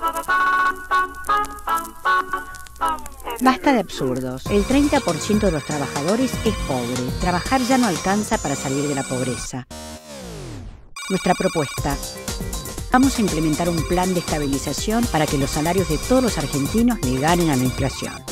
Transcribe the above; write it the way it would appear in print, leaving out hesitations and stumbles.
Basta de absurdos. El 30% de los trabajadores es pobre. Trabajar ya no alcanza para salir de la pobreza. Nuestra propuesta: vamos a implementar un plan de estabilización para que los salarios de todos los argentinos le ganen a la inflación.